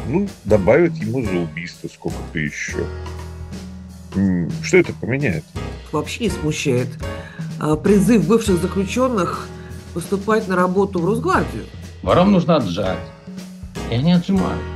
Ну, добавят ему за убийство сколько-то еще. Что это поменяет? Вообще не смущает призыв бывших заключенных поступать на работу в Росгвардию. Ворам нужно отжать. И они отжимают.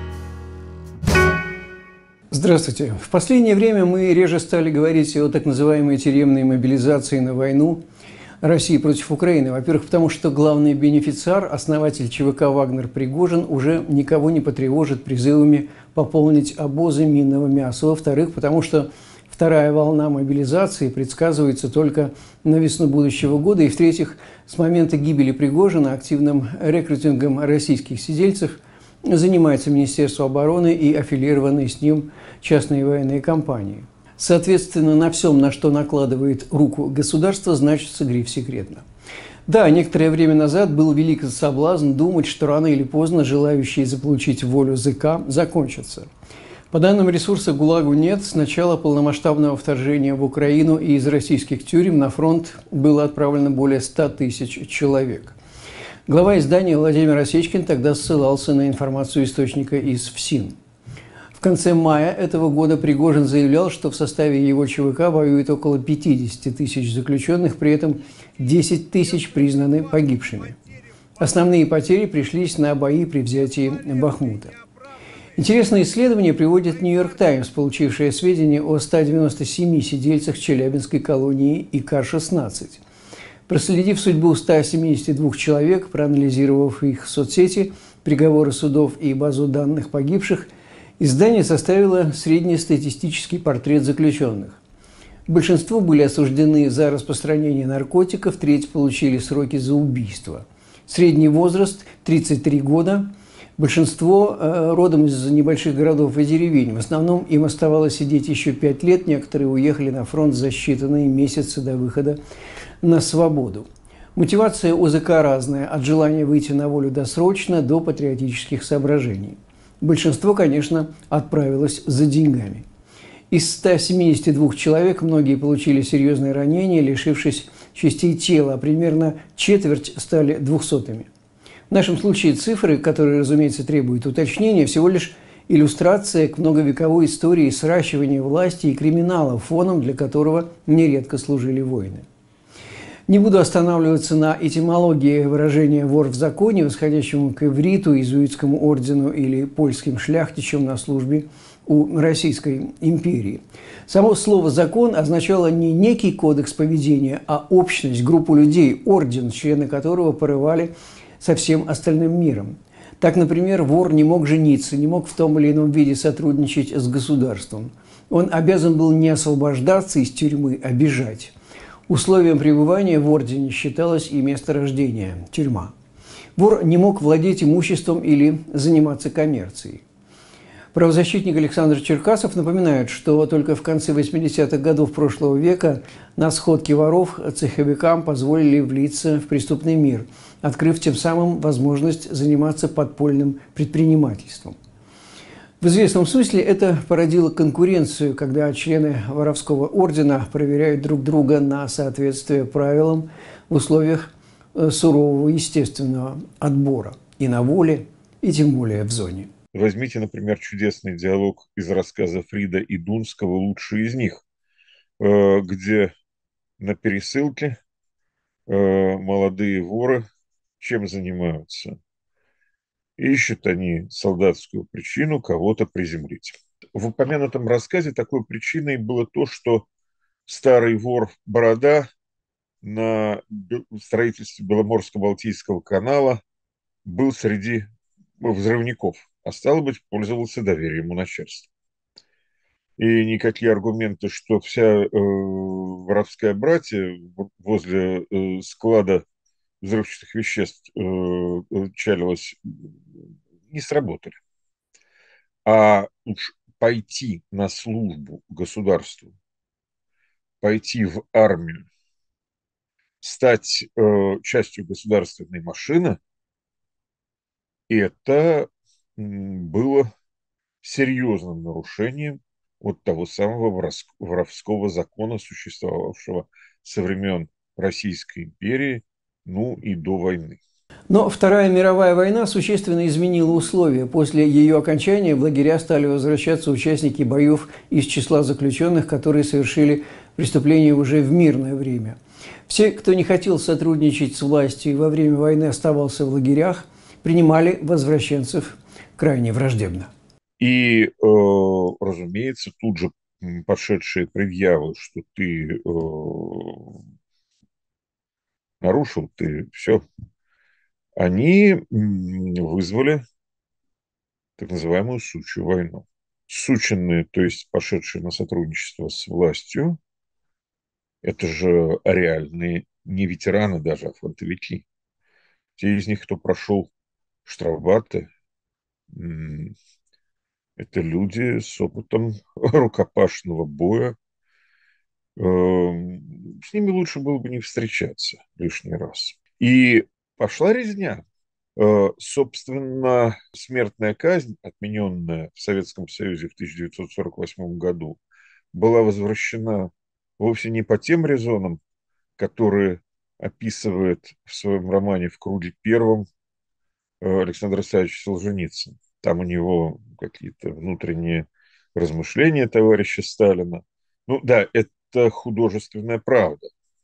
Здравствуйте. В последнее время мы реже стали говорить о так называемой тюремной мобилизации на войну России против Украины. Во-первых, потому что главный бенефициар, основатель ЧВК «Вагнер» Пригожин, уже никого не потревожит призывами пополнить обозы минного мяса. Во-вторых, потому что вторая волна мобилизации предсказывается только на весну будущего года. И в-третьих, с момента гибели Пригожина активным рекрутингом российских сидельцев занимается Министерство обороны и аффилированные с ним частные военные компании. Соответственно, на всем, на что накладывает руку государство, значится гриф «секретно». Да, некоторое время назад был велик соблазн думать, что рано или поздно желающие заполучить волю ЗК закончатся. По данным ресурса «ГУЛАГу нет», с начала полномасштабного вторжения в Украину и из российских тюрем на фронт было отправлено более 100 тысяч человек. Глава издания Владимир Осечкин тогда ссылался на информацию источника из ФСИН. В конце мая этого года Пригожин заявлял, что в составе его ЧВК воюет около 50 тысяч заключенных, при этом 10 тысяч признаны погибшими. Основные потери пришлись на бои при взятии Бахмута. Интересное исследование приводит «Нью-Йорк Таймс», получившее сведения о 197 сидельцах Челябинской колонии ИК-16. Проследив судьбу 172 человек, проанализировав их соцсети, приговоры судов и базу данных погибших, издание составило среднестатистический портрет заключенных. Большинство были осуждены за распространение наркотиков, треть получили сроки за убийство. Средний возраст – 33 года. Большинство родом из небольших городов и деревень. В основном им оставалось сидеть еще 5 лет, некоторые уехали на фронт за считанные месяцы до выхода на свободу. Мотивация у ЗК разная, от желания выйти на волю досрочно до патриотических соображений. Большинство, конечно, отправилось за деньгами. Из 172 человек многие получили серьезные ранения, лишившись частей тела, а примерно четверть стали двухсотыми. В нашем случае цифры, которые, разумеется, требуют уточнения, всего лишь иллюстрация к многовековой истории сращивания власти и криминала, фоном для которого нередко служили воины. Не буду останавливаться на этимологии выражения «вор в законе», восходящему к ивриту, иезуитскому ордену или польским шляхтичам на службе у Российской империи. Само слово «закон» означало не некий кодекс поведения, а общность, группу людей, орден, члены которого порывали со всем остальным миром. Так, например, вор не мог жениться, не мог в том или ином виде сотрудничать с государством. Он обязан был не освобождаться из тюрьмы, а бежать. Условием пребывания в ордене считалось и место рождения – тюрьма. Вор не мог владеть имуществом или заниматься коммерцией. Правозащитник Александр Черкасов напоминает, что только в конце 80-х годов прошлого века на сходке воров цеховикам позволили влиться в преступный мир, открыв тем самым возможность заниматься подпольным предпринимательством. В известном смысле это породило конкуренцию, когда члены воровского ордена проверяют друг друга на соответствие правилам в условиях сурового естественного отбора и на воле, и тем более в зоне. Возьмите, например, чудесный диалог из рассказа Фрида и Дунского «Лучший из них», где на пересылке молодые воры чем занимаются? Ищут они солдатскую причину кого-то приземлить. В упомянутом рассказе такой причиной было то, что старый вор Борода на строительстве Беломорско-Балтийского канала был среди взрывников, а стало быть, пользовался доверием у начальства. И никакие аргументы, что вся воровская братья возле склада взрывчатых веществ чалилась, не сработали. А уж пойти на службу государству, пойти в армию, стать частью государственной машины, это было серьезным нарушением от того самого воровского закона, существовавшего со времен Российской империи, ну и до войны. Но Вторая мировая война существенно изменила условия. После ее окончания в лагеря стали возвращаться участники боев из числа заключенных, которые совершили преступления уже в мирное время. Все, кто не хотел сотрудничать с властью и во время войны оставался в лагерях, принимали возвращенцев крайне враждебно. И, разумеется, тут же пошедшие предъявы, что ты нарушил, ты все, они вызвали так называемую сучью войну. Сученные, то есть пошедшие на сотрудничество с властью, это же реальные не ветераны даже, а фронтовики. Те из них, кто прошел штрафбаты, это люди с опытом рукопашного боя. С ними лучше было бы не встречаться лишний раз. И пошла резня. Собственно, смертная казнь, отмененная в Советском Союзе в 1948 году, была возвращена вовсе не по тем резонам, которые описывает в своем романе «В круге первом» Александр Исаевич Солженицын. Там у него какие-то внутренние размышления товарища Сталина. Ну да, это художественная правда.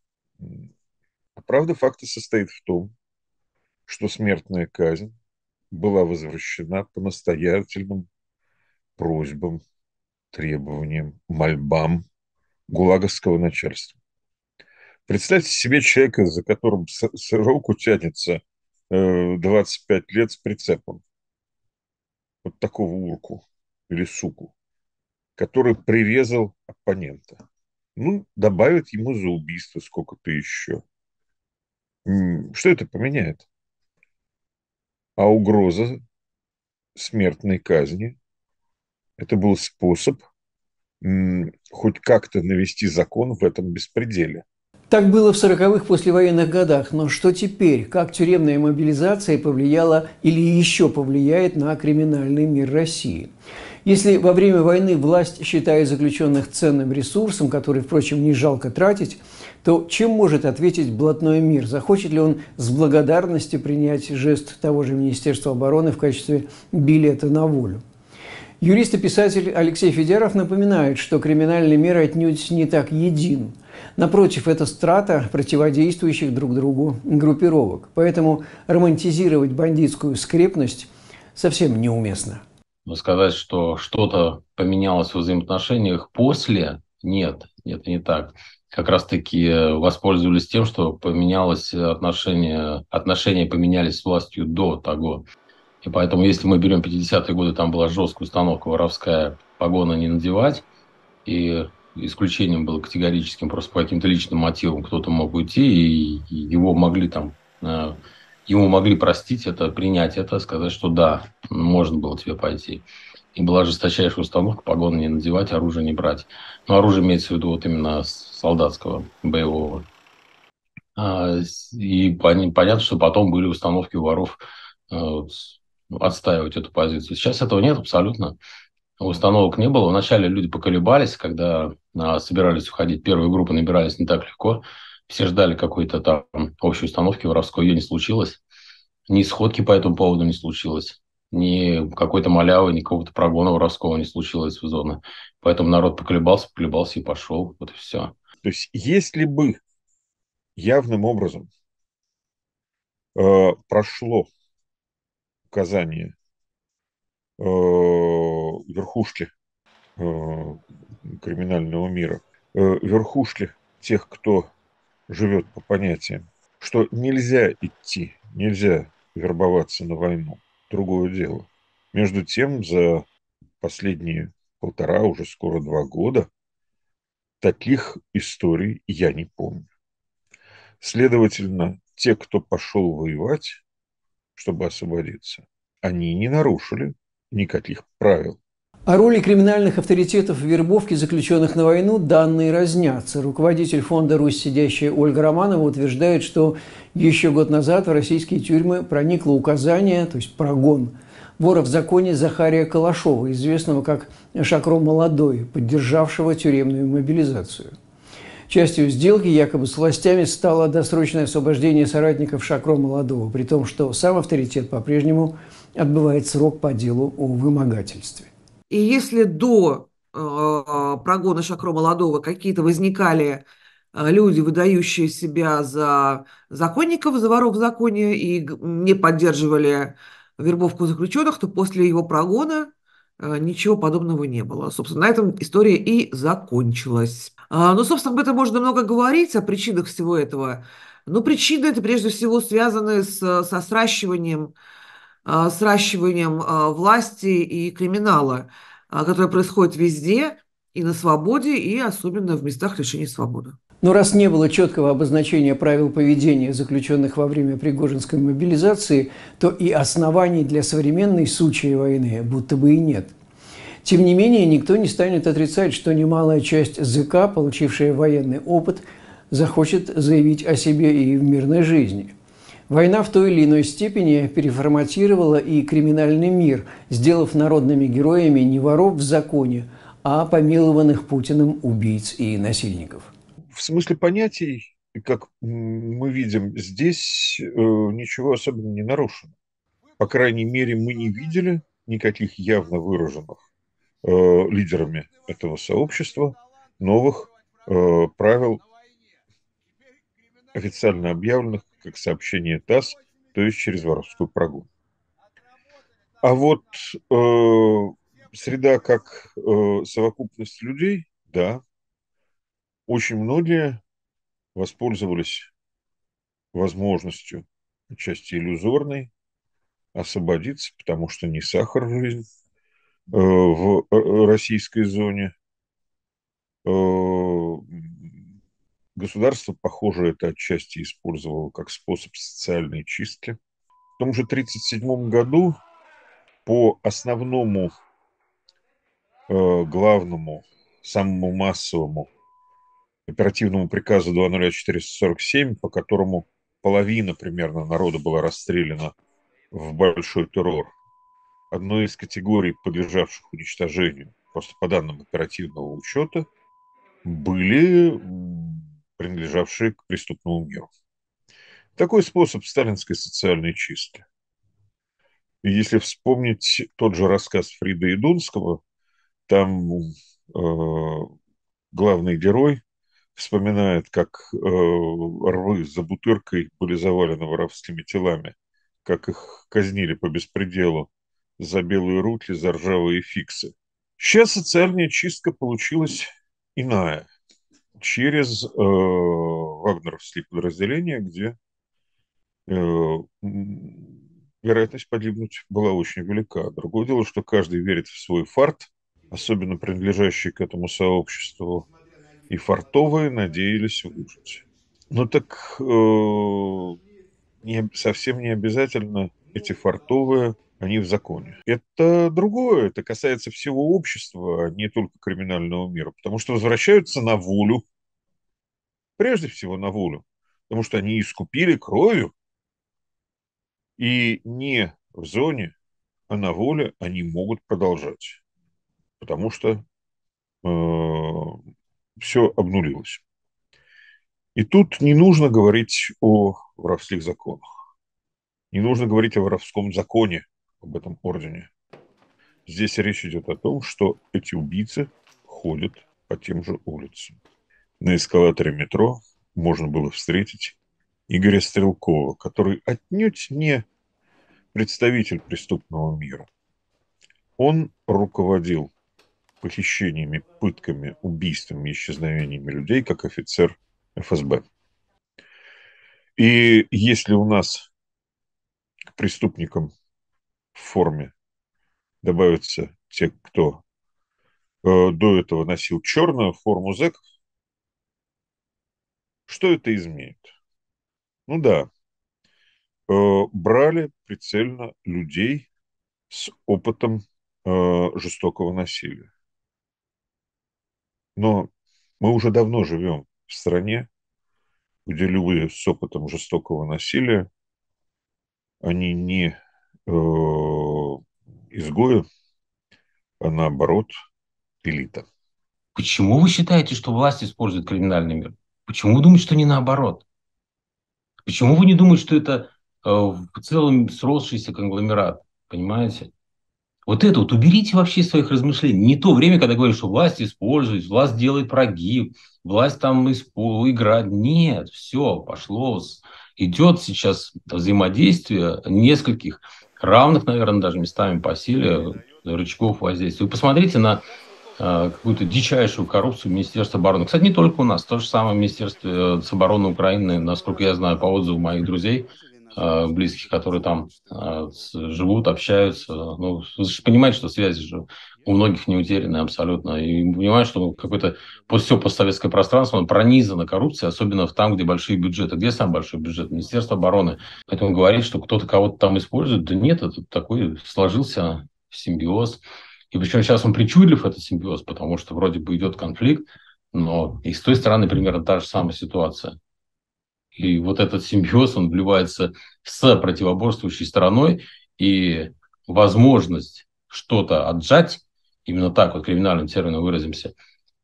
А правда факта состоит в том, что смертная казнь была возвращена по настоятельным просьбам, требованиям, мольбам гулаговского начальства. Представьте себе человека, за которым срок тянется 25 лет с прицепом. Вот такого урку или суку, который прирезал оппонента. Ну, добавят ему за убийство сколько-то еще. Что это поменяет? А угроза смертной казни – это был способ хоть как-то навести закон в этом беспределе. Так было в 40-х послевоенных годах. Но что теперь? Как тюремная мобилизация повлияла или еще повлияет на криминальный мир России? Если во время войны власть считает заключенных ценным ресурсом, который, впрочем, не жалко тратить, то чем может ответить блатной мир? Захочет ли он с благодарностью принять жест того же Министерства обороны в качестве билета на волю? Юрист и писатель Алексей Федяров напоминает, что криминальный мир отнюдь не так един. Напротив, это страта противодействующих друг другу группировок. Поэтому романтизировать бандитскую скрепность совсем неуместно. Но сказать, что что-то поменялось в взаимоотношениях после, нет, не так. Как раз-таки воспользовались тем, что поменялось отношения поменялись с властью до того. И поэтому, если мы берем 50-е годы, там была жесткая установка воровская, погоны не надевать, и исключением было категорическим, просто по каким-то личным мотивам кто-то мог уйти, и его могли простить это, принять это, сказать, что да, можно было тебе пойти. И была жесточайшая установка погоны не надевать, оружие не брать. Но оружие имеется в виду вот именно солдатского, боевого. И понятно, что потом были установки у воров отстаивать эту позицию. Сейчас этого нет абсолютно. Установок не было. Вначале люди поколебались, когда собирались уходить. Первые группы набирались не так легко. Все ждали какой-то там общей установки воровской. Ее не случилось. Ни сходки по этому поводу не случилось. Ни какой-то малявы, ни какого-то прогона воровского не случилось в зоны. Поэтому народ поколебался и пошел. Вот и все. То есть, если бы явным образом прошло указание верхушки криминального мира, верхушки тех, кто живет по понятиям, что нельзя идти, нельзя вербоваться на войну. Другое дело. Между тем, за последние 1,5, уже скоро 2 года, таких историй я не помню. Следовательно, те, кто пошел воевать, чтобы освободиться, они не нарушили никаких правил. О роли криминальных авторитетов в вербовке заключенных на войну данные разнятся. Руководитель фонда «Русь сидящая» Ольга Романова утверждает, что еще год назад в российские тюрьмы проникло указание, то есть прогон, вора в законе Захария Калашова, известного как Шакро Молодой, поддержавшего тюремную мобилизацию. Частью сделки якобы с властями стало досрочное освобождение соратников Шакро Молодого, при том, что сам авторитет по-прежнему отбывает срок по делу о вымогательстве. И если до прогона Шакро Молодого какие-то возникали люди, выдающие себя за законников, за воров в законе, и не поддерживали вербовку заключенных, то после его прогона ничего подобного не было. Собственно, на этом история и закончилась. Ну, собственно, об этом можно много говорить, о причинах всего этого. Но причины это прежде всего связаны со сращиванием власти и криминала, которое происходит везде, и на свободе, и особенно в местах лишения свободы. Но раз не было четкого обозначения правил поведения заключенных во время Пригожинской мобилизации, то и оснований для современной сучьей войны будто бы и нет. Тем не менее, никто не станет отрицать, что немалая часть ЗК, получившая военный опыт, захочет заявить о себе и в мирной жизни. Война в той или иной степени переформатировала и криминальный мир, сделав народными героями не воров в законе, а помилованных Путиным убийц и насильников. В смысле понятий, как мы видим, здесь ничего особенно не нарушено. По крайней мере, мы не видели никаких явно выраженных лидерами этого сообщества новых правил, официально объявленных как сообщение ТАСС, то есть через воровскую прогулку. А вот среда как совокупность людей, да, очень многие воспользовались возможностью, отчасти иллюзорной, освободиться, потому что не сахар жизнь в российской зоне. Государство, похоже, это отчасти использовало как способ социальной чистки. В том же 1937 году по основному, главному, самому массовому оперативному приказу 20447, по которому половина примерно народа была расстреляна в большой террор, одной из категорий, подлежавших уничтожению, просто по данным оперативного учета, были принадлежавшие к преступному миру. Такой способ сталинской социальной чистки. И если вспомнить тот же рассказ Фрида Идунского, там главный герой вспоминает, как рвы за Бутыркой были завалены воровскими телами, как их казнили по беспределу за белые руки, за ржавые фиксы. Сейчас социальная чистка получилась иная, через вагнеровские подразделения, где вероятность погибнуть была очень велика. Другое дело, что каждый верит в свой фарт, особенно принадлежащий к этому сообществу, и фартовые надеялись выжить. Ну так совсем не обязательно эти фартовые, они в законе. Это другое, это касается всего общества, а не только криминального мира, потому что возвращаются на волю, прежде всего на волю, потому что они искупили кровью, и не в зоне, а на воле они могут продолжать, потому что все обнулилось. И тут не нужно говорить о воровских законах. Не нужно говорить о воровском законе, об этом ордене. Здесь речь идет о том, что эти убийцы ходят по тем же улицам. На эскалаторе метро можно было встретить Игоря Стрелкова, который отнюдь не представитель преступного мира. Он руководил похищениями, пытками, убийствами, исчезновениями людей как офицер ФСБ. И если у нас к преступникам в форме добавятся те, кто до этого носил черную форму зэков, что это изменит? Ну да, брали прицельно людей с опытом жестокого насилия. Но мы уже давно живем в стране, где люди с опытом жестокого насилия, они не изгои, а наоборот элита. Почему вы считаете, что власть использует криминальный мир? Почему вы думаете, что не наоборот? Почему вы не думаете, что это в целом сросшийся конгломерат? Понимаете? Вот это вот уберите вообще из своих размышлений. Не то время, когда говорят, что власть использует, власть делает прогиб, власть там играет. Нет, все, пошло. Идет сейчас взаимодействие нескольких равных, наверное, даже местами по силе рычагов воздействия. Вы посмотрите на какую-то дичайшую коррупцию Министерства обороны. Кстати, не только у нас, то же самое Министерство обороны Украины, насколько я знаю, по отзывам моих друзей, близких, которые там живут, общаются. Ну, вы же понимаете, что связи же у многих не утеряны абсолютно. И понимаю, что какое-то все постсоветское пространство оно пронизано коррупцией, особенно там, где большие бюджеты. Где самый большой бюджет? Министерство обороны. Поэтому говорить, что кто-то кого-то там использует, да нет, это такой сложился симбиоз. И причем сейчас он причудлив, этот симбиоз, потому что вроде бы идет конфликт, но и с той стороны примерно та же самая ситуация. И вот этот симбиоз, он вливается с противоборствующей стороной, и возможность что-то отжать, именно так вот криминальным термином выразимся,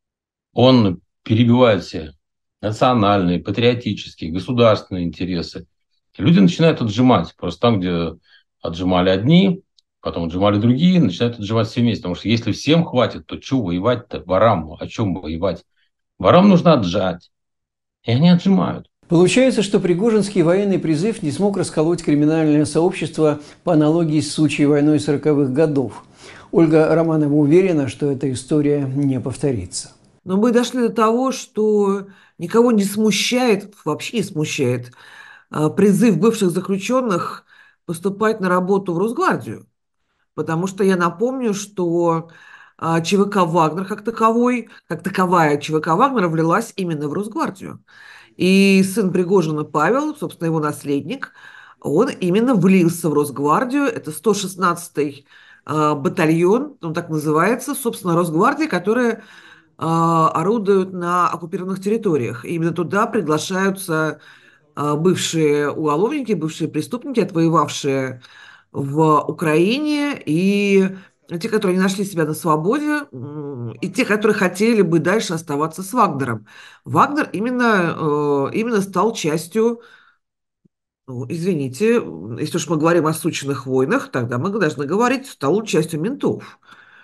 он перебивает все национальные, патриотические, государственные интересы. Люди начинают отжимать. Просто там, где отжимали одни, потом отжимали другие, начинают отжимать все вместе. Потому что если всем хватит, то что воевать-то ворам? О чем воевать? Ворам нужно отжать. И они отжимают. Получается, что Пригожинский военный призыв не смог расколоть криминальное сообщество по аналогии с сучьей войной 40-х годов. Ольга Романова уверена, что эта история не повторится. Но мы дошли до того, что никого не смущает, вообще не смущает, призыв бывших заключенных поступать на работу в Росгвардию. Потому что я напомню, что ЧВК «Вагнер» как таковая ЧВК «Вагнера» влилась именно в Росгвардию. И сын Пригожина Павел, собственно, его наследник, он именно влился в Росгвардию. Это 116-й батальон, он так называется, собственно, Росгвардия, которая орудует на оккупированных территориях. И именно туда приглашаются бывшие уголовники, бывшие преступники, отвоевавшие в Украине, и те, которые не нашли себя на свободе, и те, которые хотели бы дальше оставаться с Вагнером. Вагнер именно стал частью, ну, извините, если уж мы говорим о сучьих войнах, тогда мы должны говорить, стал частью ментов.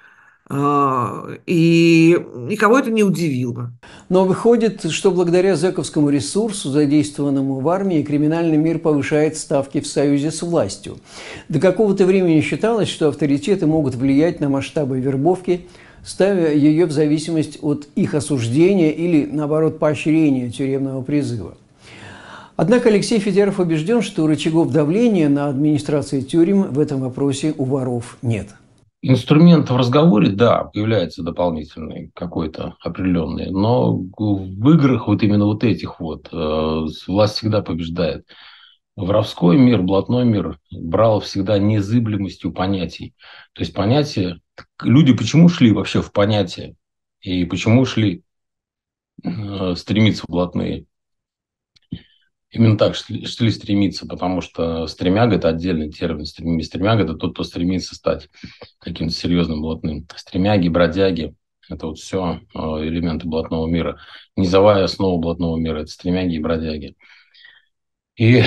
И никого это не удивило. Но выходит, что благодаря зэковскому ресурсу, задействованному в армии, криминальный мир повышает ставки в союзе с властью. До какого-то времени считалось, что авторитеты могут влиять на масштабы вербовки, ставя ее в зависимость от их осуждения или, наоборот, поощрения тюремного призыва. Однако Алексей Федяров убежден, что рычагов давления на администрации тюрем в этом вопросе у воров нет. Инструмент в разговоре, да, появляется дополнительный какой-то определенный, но в играх вот именно вот этих вот власть всегда побеждает. Воровской мир, блатной мир брал всегда незыблемостью понятий. То есть понятия, люди почему шли вообще в понятия и почему шли стремиться в блатные? Именно так шли стремиться, потому что стремяга – это отдельный термин. Стремяга – это тот, кто стремится стать каким-то серьезным блатным. Стремяги, бродяги – это вот все элементы блатного мира. Низовая основа блатного мира – это стремяги и бродяги. И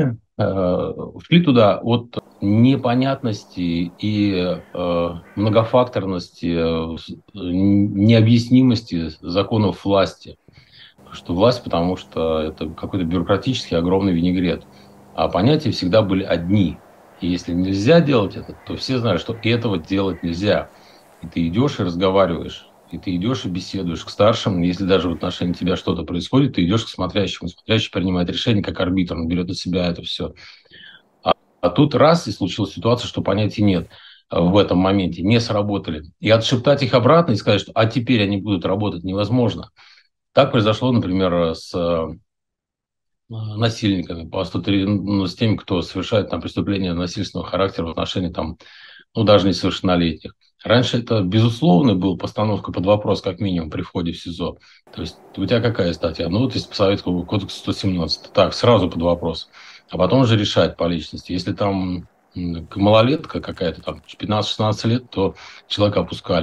шли туда от непонятности и многофакторности, необъяснимости законов власти. Что власть, потому что это какой-то бюрократический огромный винегрет. А понятия всегда были одни. И если нельзя делать это, то все знают, что этого делать нельзя. И ты идешь и разговариваешь. И ты идешь и беседуешь к старшим. Если даже в отношении тебя что-то происходит, ты идешь к смотрящему. Смотрящий принимает решение как арбитр. Он берет на себя это все. А тут раз, и случилась ситуация, что понятий нет в этом моменте. Не сработали. И отшептать их обратно и сказать, что а теперь они будут работать, невозможно. Так произошло, например, с насильниками, с теми, кто совершает там преступления насильственного характера в отношении там, ну, даже несовершеннолетних. Раньше это, безусловно, была постановка под вопрос, как минимум, при входе в СИЗО. То есть у тебя какая статья? Ну, вот из Советского кодекса 117. Так, сразу под вопрос. А потом уже решать по личности. Если там малолетка какая-то, там 15-16 лет, то человека опускали.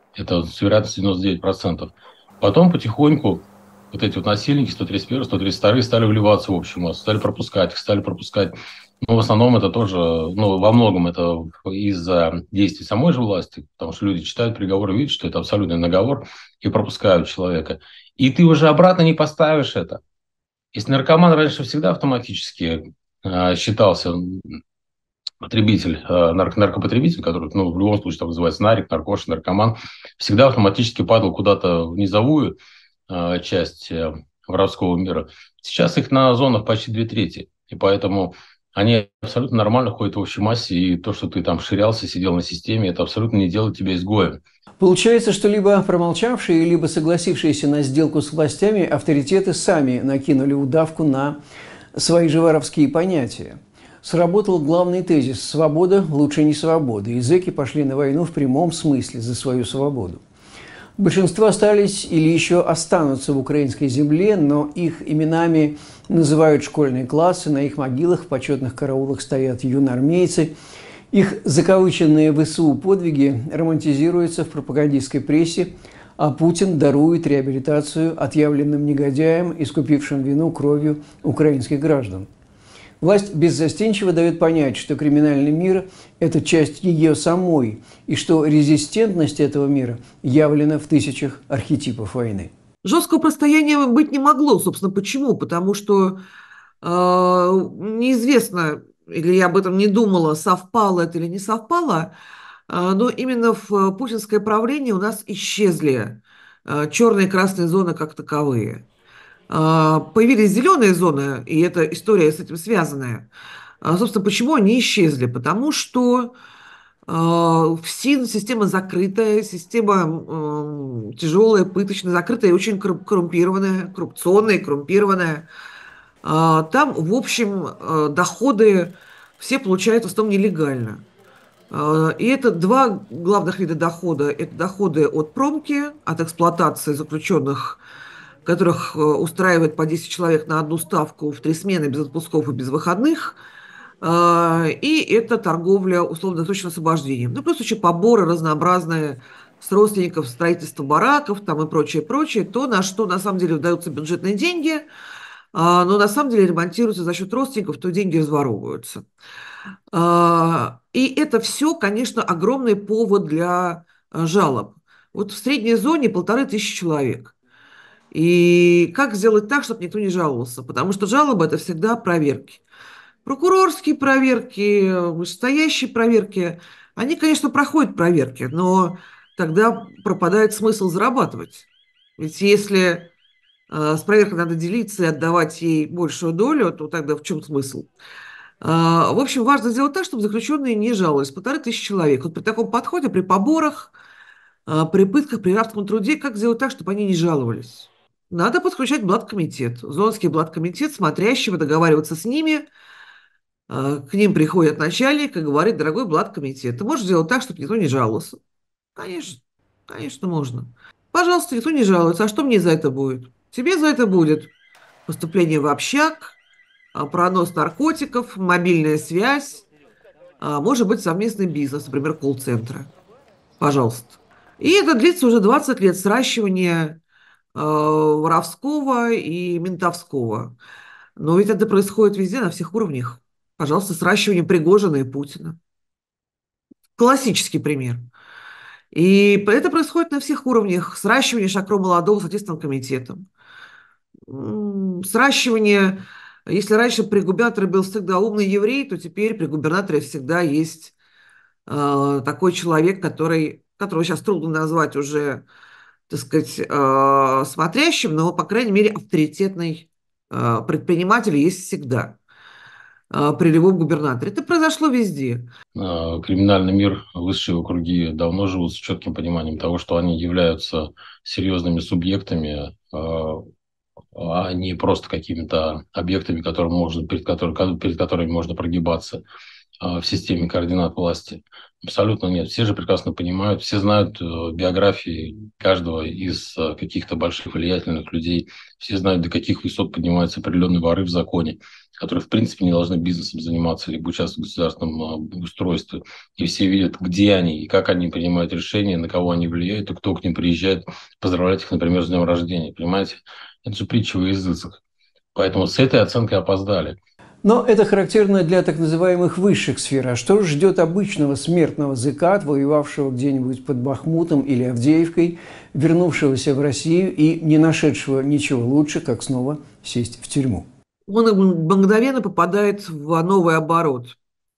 Это с вероятностью 99%. Потом потихоньку вот эти вот насильники 131, 132 стали вливаться в общую массу, стали пропускать их, стали пропускать. Но в основном это тоже, ну, во многом это из-за действий самой же власти, потому что люди читают приговор и видят, что это абсолютный наговор, и пропускают человека. И ты уже обратно не поставишь это. Если наркоман раньше всегда автоматически считался потребитель, наркопотребитель, который, ну, в любом случае там называется нарик, наркош, наркоман, всегда автоматически падал куда-то в низовую часть воровского мира. Сейчас их на зонах почти 2/3. И поэтому они абсолютно нормально ходят в общей массе. И то, что ты там ширялся, сидел на системе, это абсолютно не делает тебя изгоем. Получается, что либо промолчавшие, либо согласившиеся на сделку с властями авторитеты сами накинули удавку на свои же воровские понятия. Сработал главный тезис «свобода лучше не свобода», и зэки пошли на войну в прямом смысле за свою свободу. Большинство остались или еще останутся в украинской земле, но их именами называют школьные классы, на их могилах в почетных караулах стоят юноармейцы. Их закавыченные ВСУ подвиги романтизируются в пропагандистской прессе, а Путин дарует реабилитацию отъявленным негодяям, искупившим вину кровью украинских граждан. Власть беззастенчиво дает понять, что криминальный мир – это часть ее самой, и что резистентность этого мира явлена в тысячах архетипов войны. Жесткого противостояния быть не могло, собственно, почему? Потому что неизвестно, или я об этом не думала, совпало это или не совпало, но именно в путинское правление у нас исчезли черные и красные зоны как таковые. Появились зеленые зоны, и эта история с этим связанная. Собственно, почему они исчезли? Потому что ФСИН система закрытая, система тяжелая, пыточная, закрытая и очень коррумпированная, коррупционная и коррумпированная. Там, в общем, доходы все получают в основном нелегально. И это два главных вида дохода. Это доходы от промки, от эксплуатации заключенных, которых устраивает по 10 человек на одну ставку в 3 смены, без отпусков и без выходных. И это торговля условно-досрочным освобождением. Ну, плюс еще поборы разнообразные с родственников, строительство бараков там и прочее, прочее. То, на что на самом деле даются бюджетные деньги, но на самом деле ремонтируются за счет родственников, то деньги разворовываются. И это все, конечно, огромный повод для жалоб. Вот в средней зоне 1500 человек. И как сделать так, чтобы никто не жаловался? Потому что жалоба – это всегда проверки. Прокурорские проверки, вышестоящие проверки, они, конечно, проходят проверки, но тогда пропадает смысл зарабатывать. Ведь если с проверкой надо делиться и отдавать ей большую долю, то тогда в чем смысл? В общем, важно сделать так, чтобы заключенные не жаловались. 1500 человек. Вот при таком подходе, при поборах, при пытках, при рабском труде, как сделать так, чтобы они не жаловались? Надо подключать блаткомитет, зонский блаткомитет, смотрящего, договариваться с ними. К ним приходит начальник и говорит: дорогой блаткомитет, ты можешь сделать так, чтобы никто не жаловался? Конечно, конечно, можно. Пожалуйста, никто не жалуется. А что мне за это будет? Тебе за это будет поступление в общак, пронос наркотиков, мобильная связь, может быть, совместный бизнес, например, колл-центра. Пожалуйста. И это длится уже 20 лет сращивания воровского и ментовского. Но ведь это происходит везде, на всех уровнях. Пожалуйста, сращивание Пригожина и Путина. Классический пример. И это происходит на всех уровнях. Сращивание Шакро Молодого с Следственным комитетом. Сращивание, если раньше при губернаторе был всегда умный еврей, то теперь при губернаторе всегда есть такой человек, которого сейчас трудно назвать уже, так сказать, смотрящим, но, по крайней мере, авторитетный предприниматель есть всегда при любом губернаторе. Это произошло везде. Криминальный мир, высшие круги давно живут с четким пониманием того, что они являются серьезными субъектами, а не просто какими-то объектами, перед которыми можно прогибаться. в системе координат власти? Абсолютно нет. Все же прекрасно понимают, все знают биографии каждого из каких-то больших влиятельных людей, все знают, до каких высот поднимаются определенные воры в законе, которые, в принципе, не должны бизнесом заниматься, либо участвовать в государственном устройстве. И все видят, где они, и как они принимают решения, на кого они влияют, и кто к ним приезжает поздравлять их, например, с днем рождения. Понимаете? Это же притча во языцах. Поэтому с этой оценкой опоздали. Но это характерно для так называемых высших сфер. А что же ждет обычного смертного зэка, отвоевавшего где-нибудь под Бахмутом или Авдеевкой, вернувшегося в Россию и не нашедшего ничего лучше, как снова сесть в тюрьму? Он мгновенно попадает в новый оборот.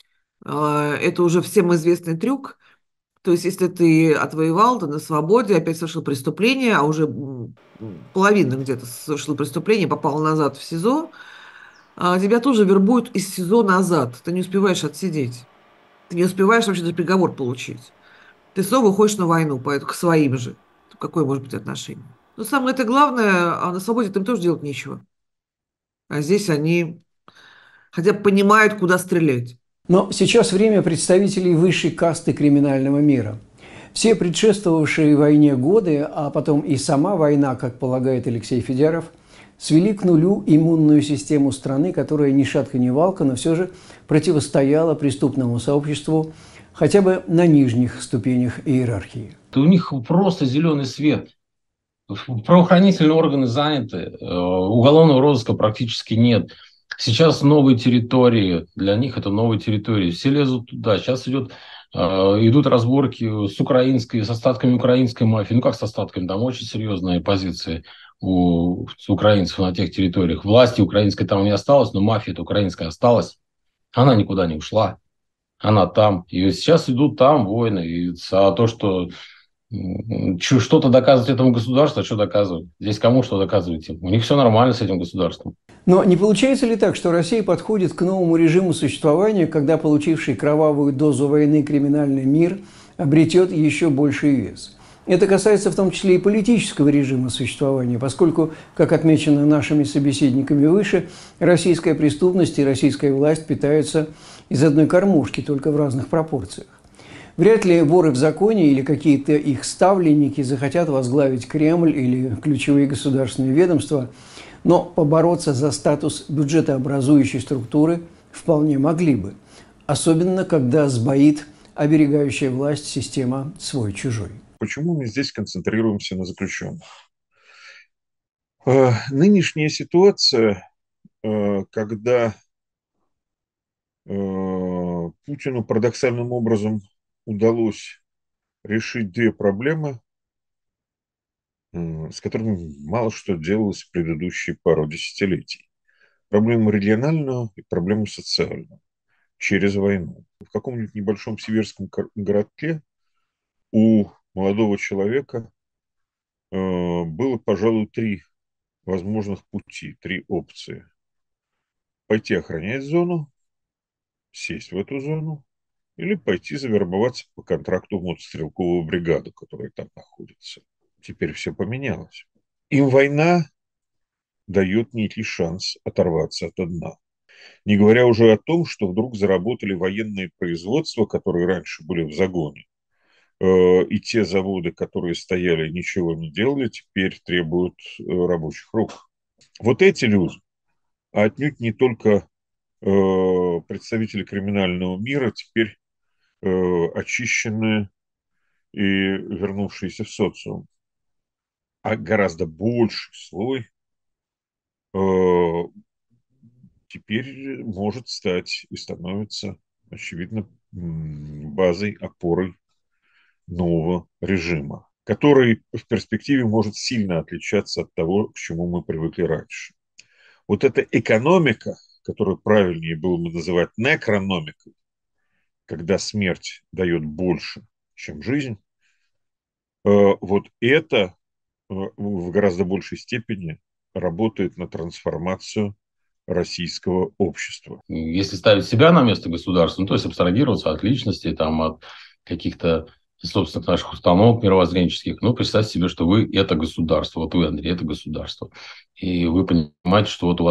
Это уже всем известный трюк. То есть, если ты отвоевал, ты на свободе, опять совершил преступление, а уже половина где-то совершил преступление, попал назад в СИЗО, тебя тоже вербуют из СИЗО назад. Ты не успеваешь отсидеть. Ты не успеваешь вообще даже приговор получить. Ты снова уходишь на войну, поэтому к своим же. Какое может быть отношение? Но самое это главное, а на свободе им тоже делать нечего. А здесь они хотя бы понимают, куда стрелять. Но сейчас время представителей высшей касты криминального мира. Все предшествовавшие войне годы, а потом и сама война, как полагает Алексей Федяров, свели к нулю иммунную систему страны, которая ни шатка ни валка, но все же противостояла преступному сообществу хотя бы на нижних ступенях иерархии. У них просто зеленый свет. Правоохранительные органы заняты, уголовного розыска практически нет. Сейчас новые территории, для них это новые территории. Все лезут туда. Сейчас идут разборки с остатками украинской мафии. Ну как с остатками? Там очень серьезные позиции у украинцев на тех территориях. Власти украинской там не осталось, но мафия-то украинская осталась. Она никуда не ушла. Она там. И сейчас идут там войны. А то, что что-то доказывать этому государству, а что доказывать? Здесь кому что доказывать? У них все нормально с этим государством. Но не получается ли так, что Россия подходит к новому режиму существования, когда получивший кровавую дозу войны криминальный мир обретет еще больший вес? Это касается в том числе и политического режима существования, поскольку, как отмечено нашими собеседниками выше, российская преступность и российская власть питаются из одной кормушки, только в разных пропорциях. Вряд ли воры в законе или какие-то их ставленники захотят возглавить Кремль или ключевые государственные ведомства, но побороться за статус бюджетообразующей структуры вполне могли бы, особенно когда сбоит оберегающая власть система свой-чужой. Почему мы здесь концентрируемся на заключенных? Нынешняя ситуация, когда Путину парадоксальным образом удалось решить две проблемы, с которыми мало что делалось в предыдущие пару десятилетий. Проблему региональную и проблему социальную через войну. В каком-нибудь небольшом сибирском городке у молодого человека было, пожалуй, три возможных пути, три опции. Пойти охранять зону, сесть в эту зону, или пойти завербоваться по контракту в мотострелковую бригаду, которая там находится. Теперь все поменялось. Им война дает некий шанс оторваться от дна. Не говоря уже о том, что вдруг заработали военные производства, которые раньше были в загоне, и те заводы, которые стояли и ничего не делали, теперь требуют рабочих рук. Вот эти люди, а отнюдь не только представители криминального мира, теперь очищенные и вернувшиеся в социум, а гораздо больший слой теперь может стать и становится, очевидно, базой, опорой нового режима, который в перспективе может сильно отличаться от того, к чему мы привыкли раньше. Вот эта экономика, которую правильнее было бы называть некрономикой, когда смерть дает больше, чем жизнь, вот это в гораздо большей степени работает на трансформацию российского общества. Если ставить себя на место государства, ну, то есть абстрагироваться от личности, там, от каких-то собственных наших установок мировоззренческих, ну, представьте себе, что вы – это государство, вот вы, Андрей, это государство. И вы понимаете, что вот у вас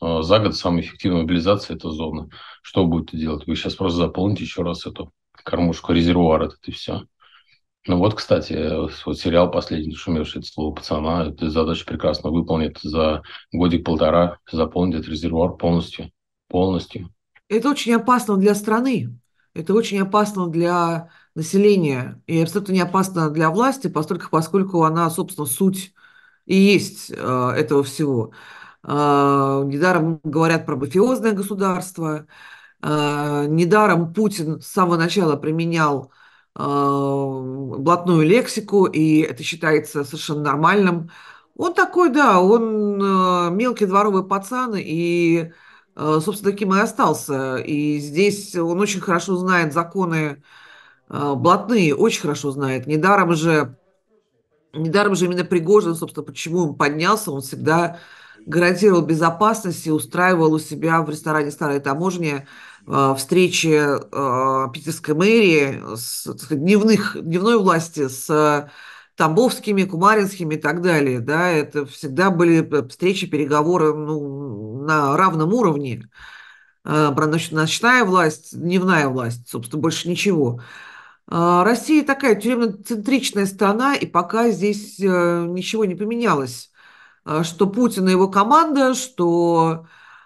За год самая эффективная мобилизация – это зона. Что вы будете делать? Вы сейчас просто заполните еще раз эту кормушку, резервуар этот, и все. Ну вот, кстати, вот сериал «Последний шумевший» это слово пацана, эта задача прекрасно выполнит за годик-полтора, заполнит этот резервуар полностью. Полностью. Это очень опасно для страны, это очень опасно для населения и абсолютно не опасно для власти, поскольку она, собственно, суть и есть этого всего. Недаром говорят про мафиозное государство, недаром Путин с самого начала применял блатную лексику, и это считается совершенно нормальным. Он такой, да, он мелкий дворовый пацан, и, собственно, таким и остался. И здесь он очень хорошо знает законы блатные, очень хорошо знает. Недаром же именно Пригожин, собственно, почему он поднялся, он всегда гарантировал безопасность и устраивал у себя в ресторане «Старая таможня» встречи питерской мэрии, так сказать, дневной власти с тамбовскими, кумаринскими и так далее. Да, это всегда были встречи, переговоры, ну, на равном уровне. Значит, ночная власть, дневная власть, собственно, больше ничего. Россия такая тюремно-центричная страна, и пока здесь ничего не поменялось. Что Путин и его команда, что,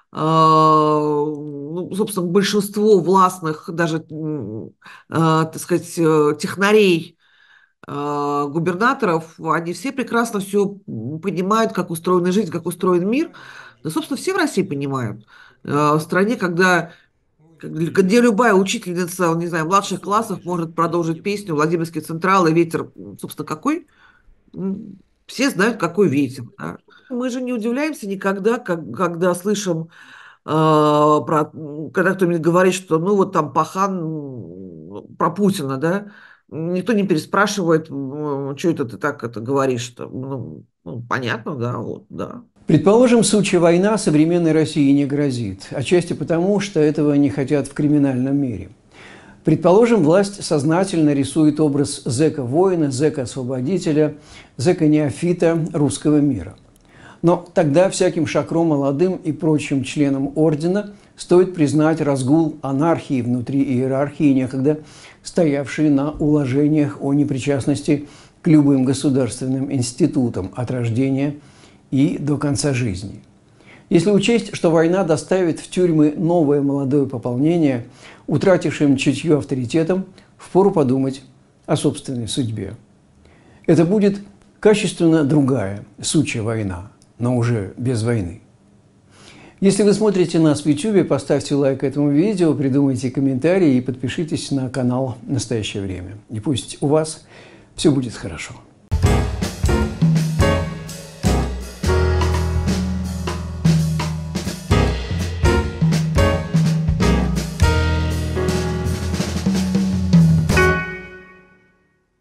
ну, собственно, большинство властных, даже, так сказать, технарей, губернаторов, они все прекрасно все понимают, как устроена жизнь, как устроен мир. Да, собственно, все в России понимают. В стране, где любая учительница, не знаю, младших классов может продолжить песню «Владимирский Централ» и «Ветер», собственно, какой? Все знают, какой ветер. Да. Мы же не удивляемся никогда, когда слышим, когда кто-нибудь говорит, что ну вот там Пахан про Путина, да, никто не переспрашивает, что это ты так это говоришь, что, понятно, да, вот, да. Предположим, сучья война современной России не грозит, отчасти потому, что этого не хотят в криминальном мире. Предположим, власть сознательно рисует образ зэка-воина, зэка-освободителя, зэка-неофита русского мира. Но тогда всяким шакром молодым и прочим членам ордена стоит признать разгул анархии внутри иерархии, некогда стоявшей на уложениях о непричастности к любым государственным институтам от рождения и до конца жизни. Если учесть, что война доставит в тюрьмы новое молодое пополнение, утратившим чутье авторитетом, впору подумать о собственной судьбе. Это будет качественно другая сучья война, но уже без войны. Если вы смотрите нас в YouTube, поставьте лайк этому видео, придумайте комментарии и подпишитесь на канал «Настоящее время». И пусть у вас все будет хорошо.